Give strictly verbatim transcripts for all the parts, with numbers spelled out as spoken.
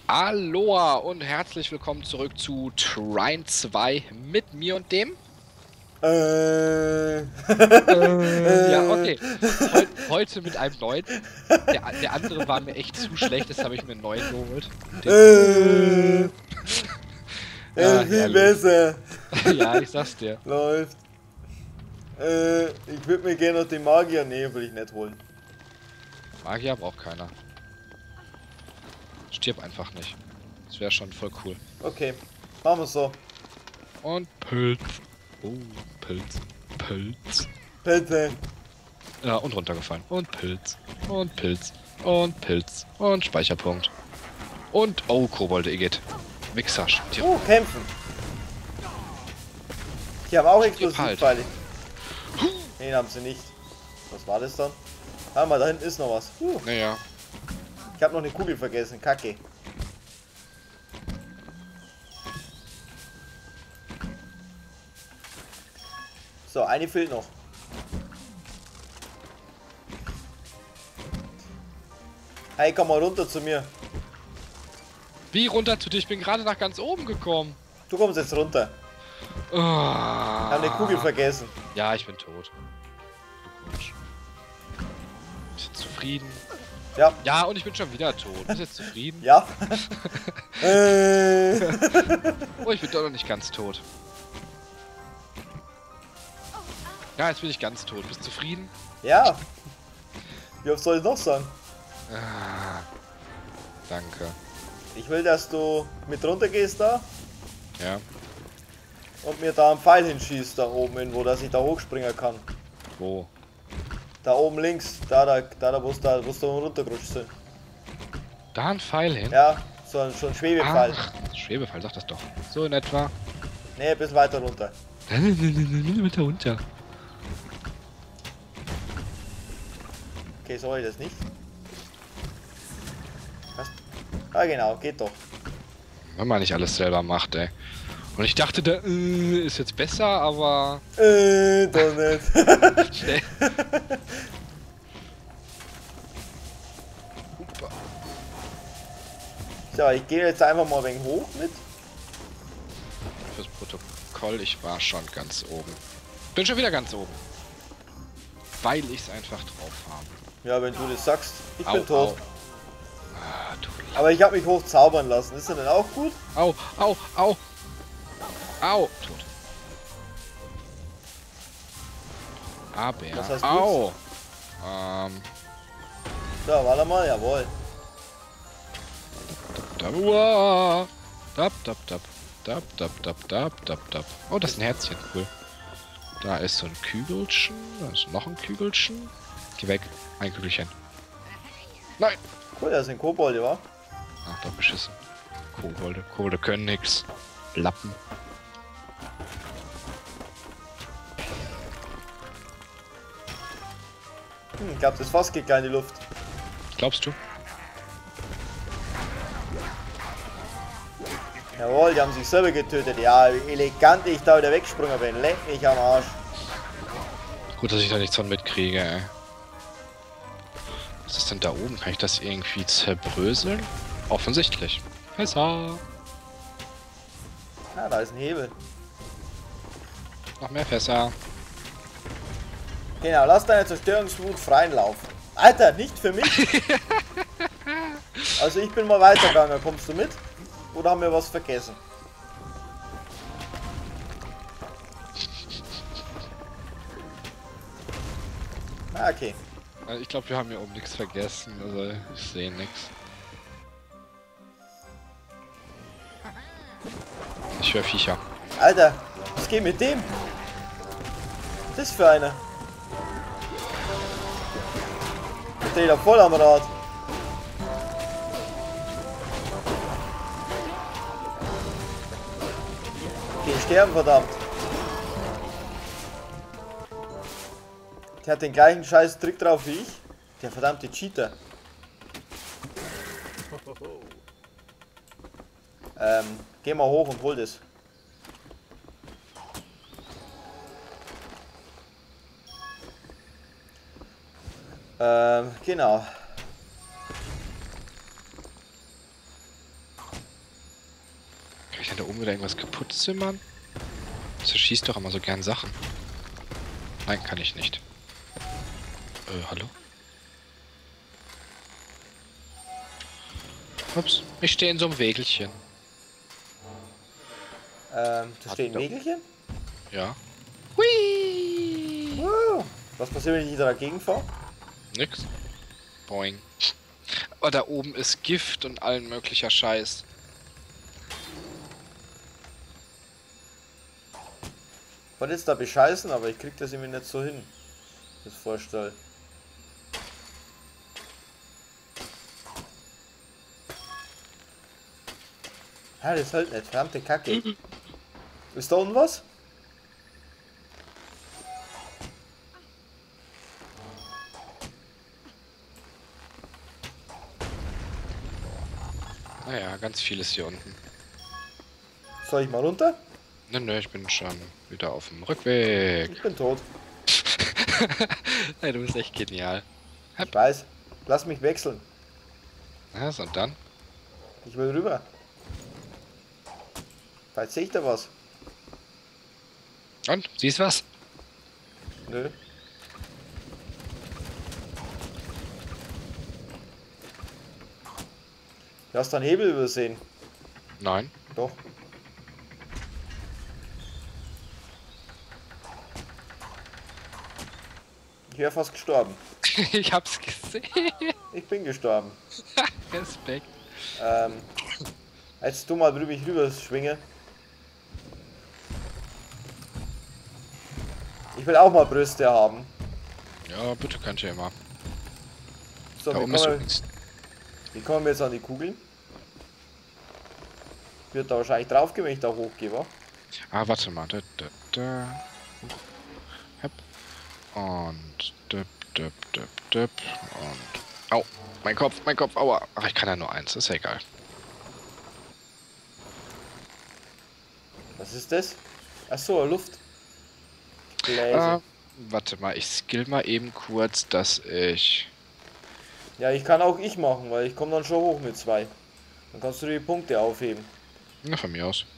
Aloha und herzlich willkommen zurück zu Trine zwei mit mir und dem. Äh. Äh, ja, äh. okay. Heu heute mit einem neuen. Der, der andere war mir echt zu schlecht, das habe ich mir einen neuen geholt. Den. äh. Äh, Es ja, ist viel herrlich. besser. Ja, ich sag's dir. Läuft. Äh, ich würde mir gerne noch den Magier. Nee, will ich nicht holen. Magier braucht keiner. Stirb einfach nicht. Das wäre schon voll cool. Okay, machen wir so. Und Pilz. Oh, Pilz. Pilz. Bitte. Ja, und runtergefallen. Und Pilz. Und Pilz. Und Pilz. Und Speicherpunkt. Und, oh, Kobolde, Igitt. Wichser. Stirb. Uh, kämpfen. Die haben auch Stirb Explosivpfeile. Nee, haben sie nicht. Was war das dann? Ah, mal da hinten ist noch was. Uh, Naja. ich habe noch eine Kugel vergessen. Kacke. So, eine fehlt noch. Hey, komm mal runter zu mir. Wie runter zu dir? Ich bin gerade nach ganz oben gekommen. Du kommst jetzt runter. Oh. Ich habe eine Kugel vergessen. Ja, ich bin tot. Glückwunsch. Bist du zufrieden? Ja. Ja, und ich bin schon wieder tot. Bist du jetzt zufrieden? Ja. äh. Oh, ich bin doch noch nicht ganz tot. Ja, jetzt bin ich ganz tot. Bist du zufrieden? Ja. Wie oft soll ich noch sagen? Ah, danke. Ich will, dass du mit runter gehst da Ja. und mir da einen Pfeil hinschießt, da oben irgendwo, dass ich da hochspringen kann. Wo? Da oben links, da, da, da, da wo es da, wo es da runtergerutscht sind. Da ein Pfeil hin? Ja, so ein, so ein Schwebepfeil. Ach, Schwebefall, sag das doch. So in etwa. Nee, ein bisschen weiter runter. Weiter runter. Okay, soll ich das nicht? Was? Ah, genau, geht doch. Wenn man nicht alles selber macht, ey. Und ich dachte, der äh, ist jetzt besser, aber... Äh, doch nicht. Schnell. Hupa. So, ich gehe jetzt einfach mal ein wenig hoch mit. Fürs Protokoll, ich war schon ganz oben. Bin schon wieder ganz oben. Weil ich es einfach drauf habe. Ja, wenn du das sagst. Ich Au, bin tot. au. Ah, du Aber ich habe mich hoch zaubern lassen. Ist das denn auch gut? Au, au, au. Au. Tot. Aber, Was heißt au. Ähm, So, warte mal, jawohl. da, uah. Dab, dab, dab. Dab, dab, dab, dab, dab, dab. Oh, das ist ein Herzchen, cool. Da ist so ein Kügelchen. Da ist noch ein Kügelchen. Geh weg. Ein Kügelchen. Nein. Cool, das sind Kobolde, wa? Ach, doch beschissen. Kobolde. Kobolde können nix. Lappen. Hm, ich glaube, das Fass geht gar in die Luft. Glaubst du? Jawohl, die haben sich selber getötet. Ja, wie elegant ich da wieder weggesprungen bin. Leck mich am Arsch. Gut, dass ich da nichts von mitkriege, ey. Was ist denn da oben? Kann ich das irgendwie zerbröseln? Offensichtlich. Fässer. Ah, da ist ein Hebel. Noch mehr Fässer. Genau, lass deine Zerstörungswut freien Lauf. Alter, nicht für mich. Also ich bin mal weitergegangen. Kommst du mit? Oder haben wir was vergessen? Ah, okay. Also ich glaube, wir haben hier oben nichts vergessen. Also ich sehe nichts. Ich höre Viecher. Alter, was geht mit dem? Was ist das für einer? Der steht da voll am Rad. Geh sterben, verdammt. Der hat den gleichen scheiß Trick drauf wie ich. Der verdammte Cheater. Ähm, geh mal hoch und hol das. Ähm, genau. ich denn da oben wieder irgendwas kaputt zimmern? Das schießt doch immer so gern Sachen. Nein, kann ich nicht. Äh, hallo? Ups, ich stehe in so einem Wägelchen. Ähm, da Hat steht ein da- Wägelchen? Ja. Hui! Wow. Was passiert, wenn ich da dagegen fahre? Nix. Boing. Oh, da oben ist Gift und allen möglicher Scheiß. Ich wollte jetzt da bescheißen, aber ich krieg das irgendwie nicht so hin. Das Vorstell. Ja, das hält nicht. Verdammte Kacke. Ist da unten was? Naja, ganz vieles hier unten. Soll ich mal runter? Nö, nö, ich bin schon wieder auf dem Rückweg. Ich bin tot. Hey, du bist echt genial. Ich weiß. Lass mich wechseln. Ja, so und dann? Ich will rüber. Vielleicht sehe ich da was. Und? Siehst was? Nö. Du hast einen Hebel übersehen. Nein. Doch. Ich wäre fast gestorben. Ich hab's gesehen. Ich bin gestorben. Respekt. Ähm, als du mal drüber ich rüber schwinge. Ich will auch mal Brüste haben. Ja, bitte könnt ihr immer. So, Da wie oben ist kommen, übrigens. wir, wie kommen wir jetzt an die Kugeln? Wird da wahrscheinlich drauf gehen, wenn ich da hochgehe, wa? Ah, warte mal. Da, da, da. Hep. Und. Dip, dip, dip, dip. Und. Au. Mein Kopf, mein Kopf, aua. Ach, ich kann ja nur eins, ist ja egal. Was ist das? Achso, Luft. Gläser. Ah, warte mal, ich skill mal eben kurz, dass ich. Ja, ich kann auch ich machen, weil ich komme dann schon hoch mit zwei. Dann kannst du die Punkte aufheben. Na, von mir aus.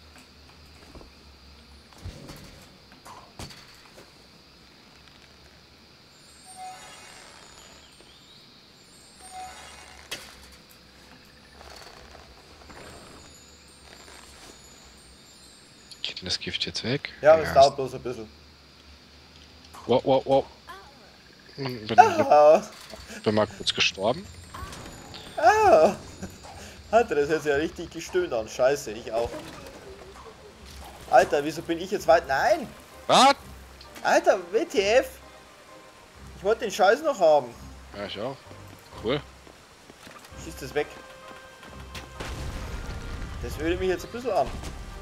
Geht denn das Gift jetzt weg? Ja, es dauert bloß ein bisschen. Wow, wow, wow. Bin, bin, Ah, bin mal kurz gestorben. ah. Alter, das hört sich ja richtig gestöhnt an. Scheiße, ich auch. Alter, wieso bin ich jetzt weit? Nein! Was? Alter, W T F! Ich wollte den Scheiß noch haben. Ja, ich auch. Cool. Schieß das weg. Das würde mich jetzt ein bisschen an.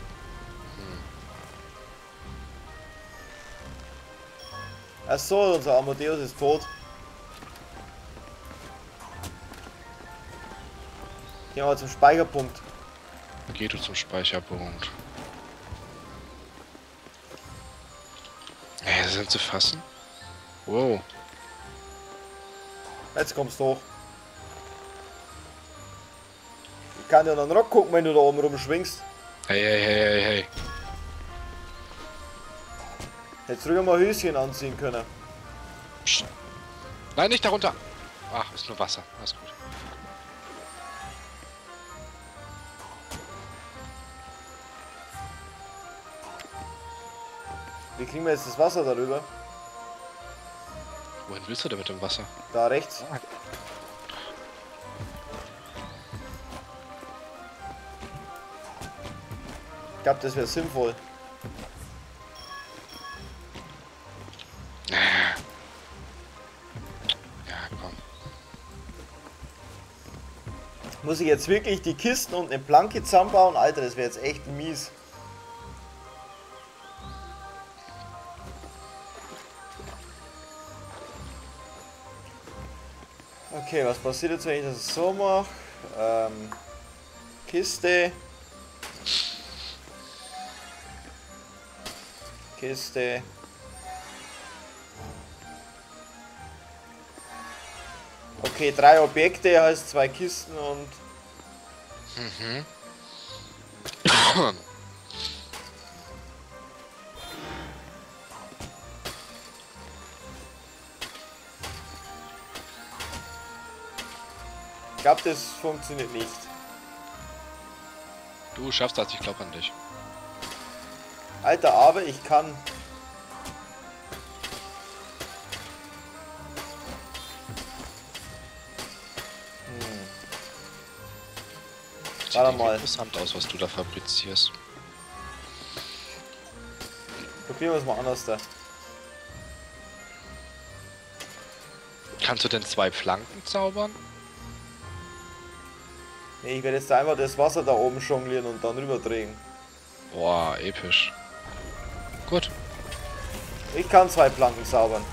Ach so, unser Amadeus ist tot. Gehen wir zum Speicherpunkt. Geh du zum Speicherpunkt. Ey, sind zu fassen? Wow. Jetzt kommst du hoch. Ich kann dir an den Rock gucken, wenn du da oben rumschwingst. Hey, hey, hey, hey, hey. Hättest du mal Höschen anziehen können. Psst. Nein, nicht darunter. Ach, ist nur Wasser. Alles gut. Wie kriegen wir jetzt das Wasser darüber? Wohin willst du denn mit dem Wasser? Da rechts. Ich glaube, das wäre sinnvoll. Ja, komm. Muss ich jetzt wirklich die Kisten und eine Planke zusammenbauen? Alter, das wäre jetzt echt mies. Okay, was passiert jetzt, wenn ich das so mache? Ähm, Kiste. Kiste. Okay, drei Objekte heißt zwei Kisten und... Mhm. Ich glaube, das funktioniert nicht. Du schaffst das, ich glaube an dich. Alter, aber ich kann... Hm. Sieht Warte irgendwie mal. interessant aus, was du da fabrizierst. Probieren wir es mal anders da. Kannst du denn zwei Flanken zaubern? Nee, ich werde jetzt einfach das Wasser da oben jonglieren und dann rüberdrehen. Boah, episch. Gut. Ich kann zwei Planken zaubern.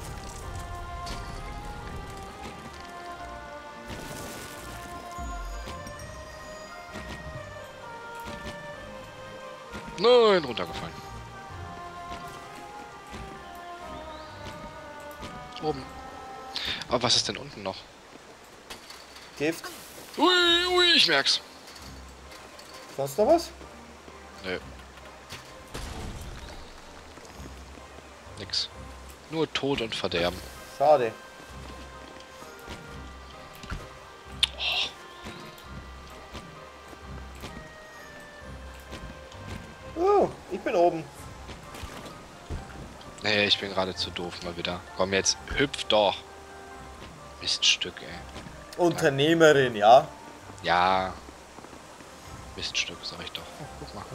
Nein, runtergefallen. Oben. Aber was ist denn unten noch? Gift. Ui, ui, ich merk's. Sonst noch was? Nö. Nix. Nur Tod und Verderben. Schade. Oh, ich bin oben. Nee, ich bin gerade zu doof mal wieder. Komm jetzt, hüpf doch. Miststück, ey. Unternehmerin, ja. Ja. Miststück, sag ich doch. Oh, guck mal.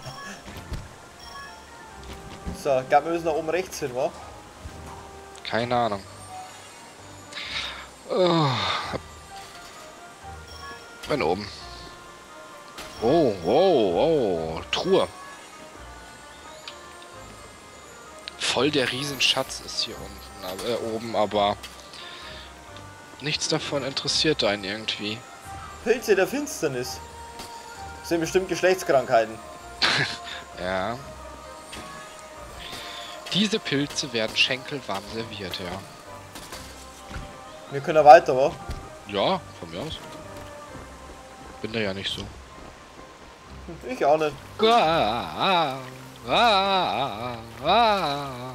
So, ich glaube, wir müssen nach oben rechts hin, wa? Keine Ahnung. Oh. Bin oben. Oh, oh, oh. Truhe. Voll der Riesenschatz ist hier unten, äh, oben, aber nichts davon interessiert einen irgendwie. Pilze der Finsternis. Das sind bestimmt Geschlechtskrankheiten. Ja. Diese Pilze werden schenkelwarm serviert, ja. Wir können ja weiter, wa? Ja, von mir aus. Bin da ja nicht so. Ich auch nicht. Ah, ah, ah.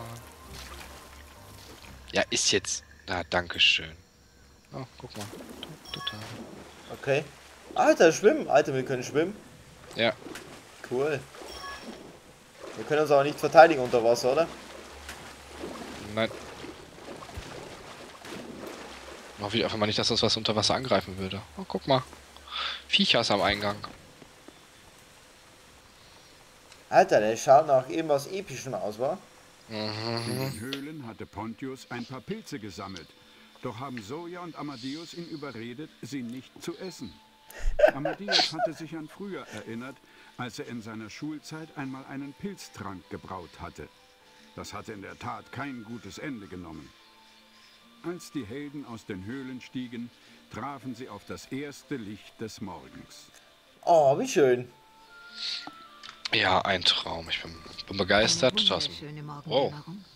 Ja, ist jetzt. Na, danke schön. Oh, guck mal. Total. Okay. Alter, schwimmen. Alter, wir können schwimmen. Ja. Cool. Wir können uns aber nicht verteidigen unter Wasser, oder? Nein. Hoffe ich einfach mal nicht, dass das was unter Wasser angreifen würde. Oh, guck mal. Viechers am Eingang. Alter, der schaut nach irgendwas Epischem aus, wa? Mhm. In den Höhlen hatte Pontius ein paar Pilze gesammelt. Doch haben Soja und Amadeus ihn überredet, sie nicht zu essen. Amadeus hatte sich an früher erinnert, als er in seiner Schulzeit einmal einen Pilztrank gebraut hatte. Das hatte in der Tat kein gutes Ende genommen. Als die Helden aus den Höhlen stiegen, trafen sie auf das erste Licht des Morgens. Oh, wie schön. Ja, ein Traum. Ich bin, bin begeistert. Das oh.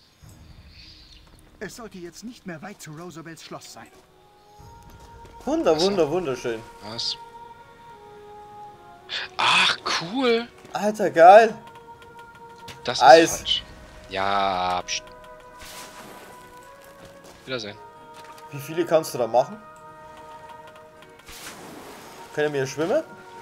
Es sollte jetzt nicht mehr weit zu Rosabels Schloss sein. Wunder, wunder, wunderschön. Was? Ach, cool. Alter, geil. Das ist Eis. falsch. Ja, pst. Wiedersehen. Wie viele kannst du da machen? Können wir schwimmen?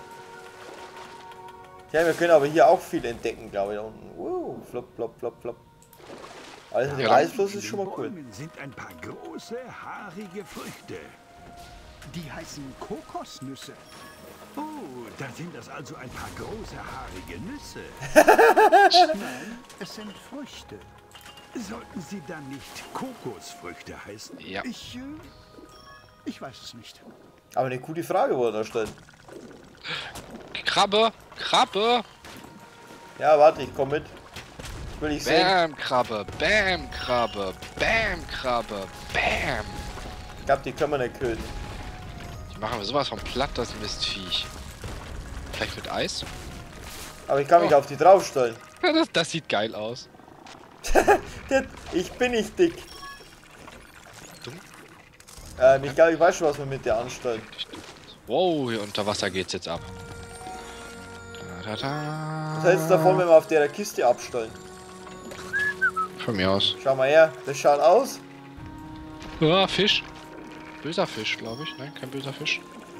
Ja, wir können aber hier auch viel entdecken, glaube ich. Da unten. Uh, flop, flop, flop, flop. Also der Ja, Eisfluss ist schon mal cool. Bäumen sind ein paar große, haarige Früchte. Die heißen Kokosnüsse. Oh, da sind das also ein paar große, haarige Nüsse. Nein, es sind Früchte. Sollten sie dann nicht Kokosfrüchte heißen? Ja. Ich, äh, ich weiß es nicht. Aber eine coole Frage, wo er da stellt. Krabbe, Krabbe. Ja, warte, ich komm mit. Will ich sehen. Bam, Krabbe, Bam, Krabbe, Bam, Krabbe, Bam. Ich glaube, die können wir nicht töten. Die machen wir sowas von platt, das Mistviech. Vielleicht mit Eis? Aber ich kann mich Oh. auf die draufstellen. Ja, das, das sieht geil aus. Ich bin nicht dick. Dumm? Ähm, ich glaube, ich weiß schon, was wir mit dir anstellen. Wow, hier unter Wasser geht's jetzt ab. Da, da. Was hältst du davon, wenn wir auf der Kiste abstellen? Von mir aus. Schau mal her, das schaut aus. Ah, Fisch. Böser Fisch, glaube ich. Nein, kein böser Fisch.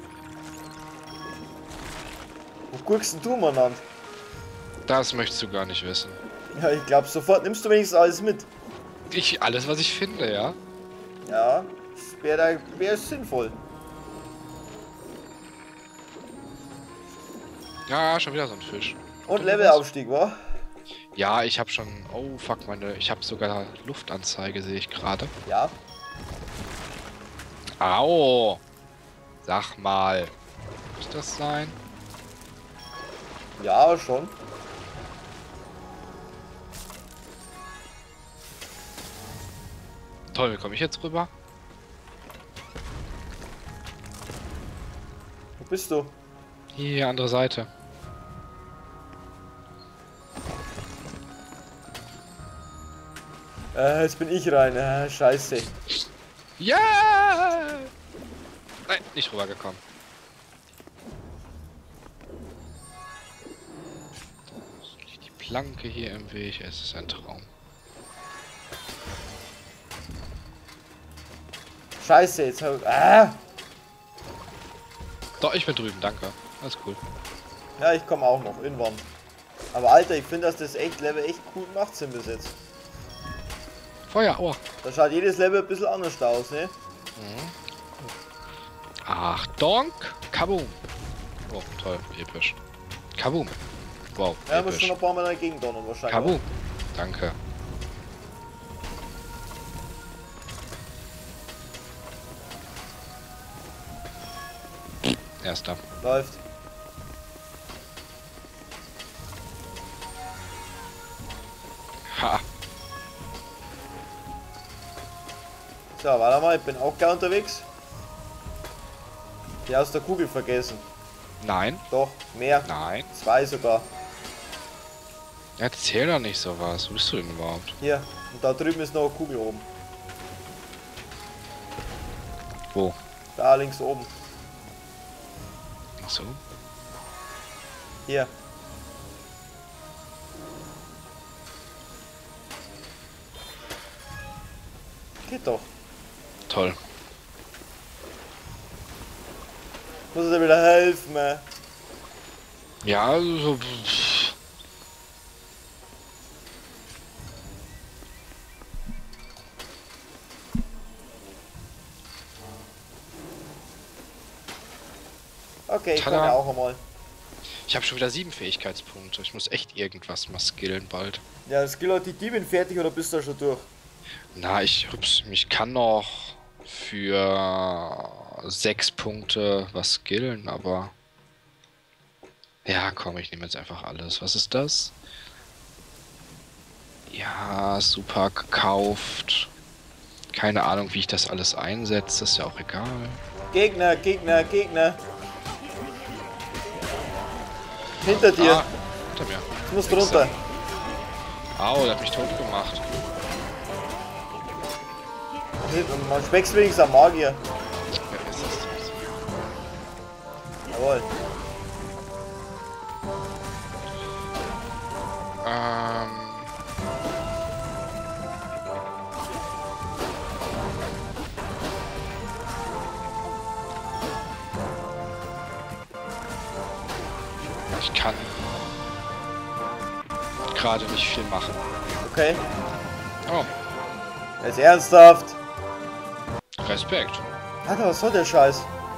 Wo guckst denn du mal an? Das möchtest du gar nicht wissen. Ja, ich glaube, sofort nimmst du wenigstens alles mit. Ich, alles, was ich finde, ja. Ja, das wäre wär sinnvoll. Ja, schon wieder so ein Fisch. Und Levelaufstieg, wa? Ja, ich habe schon... Oh, fuck, meine... Ich habe sogar Luftanzeige, sehe ich gerade. Ja. Au! Sag mal. Muss das sein? Ja, schon. Toll, wie komme ich jetzt rüber? Wo bist du? Hier, andere Seite. Äh, jetzt bin ich rein. Äh, scheiße. Ja! Nein, nicht rübergekommen. Die Planke hier im Weg, es ist ein Traum. Scheiße, jetzt hab ich... Ah! Doch, ich bin drüben, danke. Alles cool. Ja, ich komme auch noch, irgendwann. Aber Alter, ich finde, dass das echt Level echt cool gemacht sind bis jetzt. Feuer, aua. Da schaut jedes Level ein bisschen anders aus, ne? Mhm. Achtung! Kaboom! Oh, toll, episch. Kaboom! Wow, Ja, musst du episch. noch ein paar Mal dagegen donnern wahrscheinlich. Kaboom! Danke. Erster. Läuft. Ha! So, warte mal, ich bin auch gar unterwegs. Die aus der Kugel vergessen. Nein, Doch, mehr. nein. Zwei sogar. Erzähl doch nicht sowas. Wo bist du denn überhaupt? Hier. Und da drüben ist noch eine Kugel oben. Wo? Da links oben. Ach so. Hier. Geht doch. Toll. Muss er wieder helfen, ey. Ja, also... pff. Okay, ich Tada. komme auch einmal. Ich habe schon wieder sieben Fähigkeitspunkte. Ich muss echt irgendwas mal skillen bald. Ja, das Skill hat die Diebin fertig oder bist du da schon durch? Na, ich hübs, mich kann noch für sechs Punkte was skillen, aber... Ja, komm, ich nehme jetzt einfach alles. Was ist das? Ja, super gekauft. Keine Ahnung, wie ich das alles einsetze, ist ja auch egal. Gegner, Gegner, Gegner. Hinter dir. Ah, hinter mir. Du musst Wichser. runter. Au, der hat mich tot gemacht. Man schmeckt wenigstens am Magier. Wer ist das? Jawohl. Ähm... Ich kann gerade nicht viel machen. Okay. Oh, Jetzt ernsthaft. Respekt. Alter, was soll der Scheiß?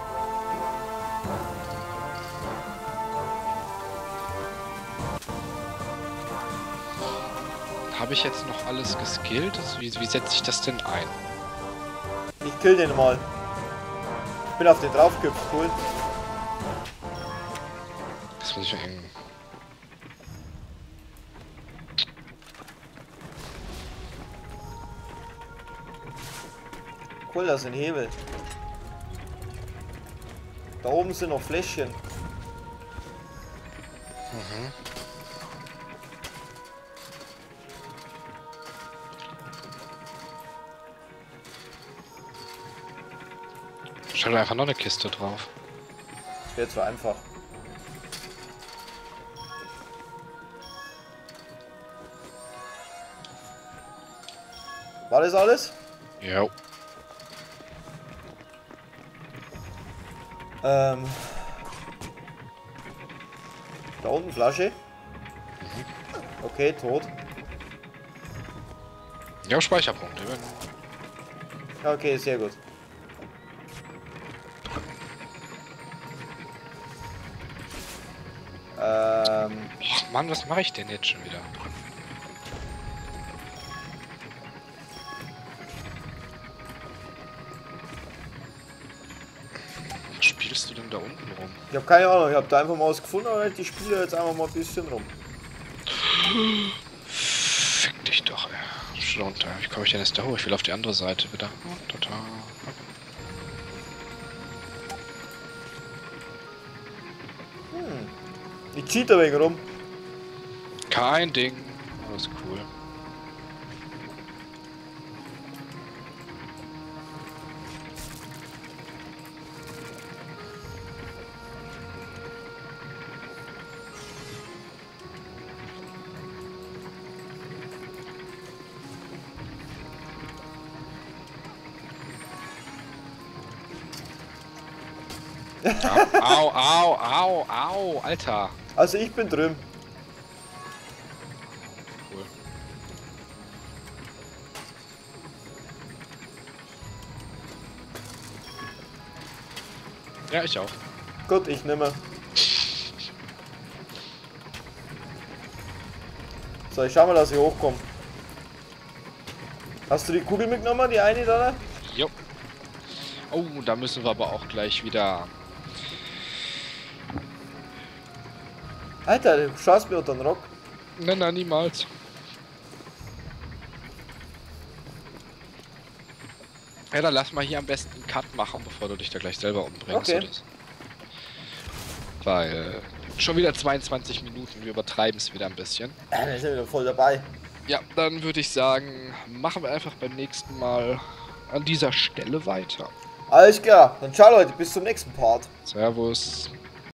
Habe ich jetzt noch alles geskillt? Also wie, wie setze ich das denn ein? Ich kill den mal. Ich bin auf den draufgehüpft, cool. Das muss ich mir irgendwie... Cool, das sind Hebel. Da oben sind noch Fläschchen. Mhm. Stell einfach noch eine Kiste drauf. Das wäre zu einfach. War das alles? Jo. Ähm. Da unten Flasche. Okay, tot. Ja, Speicherpunkte. Okay, sehr gut. Ähm. Ach Mann, was mache ich denn jetzt schon wieder? Was spielst du denn da unten rum? Ich habe keine Ahnung, ich habe da einfach mal was gefunden, aber ich spiele jetzt einfach mal ein bisschen rum. Fick dich doch, ey. Schon runter. Wie komme ich denn jetzt da hoch? Ich will auf die andere Seite wieder. Oh, total. Hm. Ich cheat ein wenig rum. Kein Ding. Alles cool. Au, au, au, au, Alter. Also ich bin drüben. Cool. Ja, ich auch. Gut, ich nehme. So, ich schau mal, dass ich hochkomme. Hast du die Kugel mitgenommen, die eine da? Jo. Oh, da müssen wir aber auch gleich wieder... Alter, du schaust mir unter den Rock. Nein, nein, niemals. Ja, dann lass mal hier am besten einen Cut machen, bevor du dich da gleich selber umbringst. Okay. Oder so. Weil schon wieder zweiundzwanzig Minuten, wir übertreiben es wieder ein bisschen. Ja, dann sind wir wieder voll dabei. Ja, dann würde ich sagen, machen wir einfach beim nächsten Mal an dieser Stelle weiter. Alles klar, dann ciao Leute, bis zum nächsten Part. Servus.